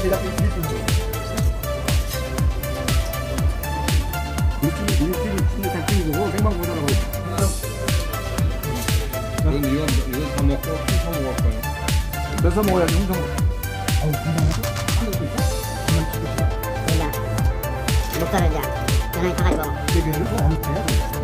제작비 일주일이 진짜 잘 챙기고 생방 보자라고. 이건 다 먹고 훔쳐 먹을 거예요. 뺏어 먹어야지 훔쳐 먹어. 어우, 금방 그냥 목살을 이제 연하게 타가지고 되게 어느 때야?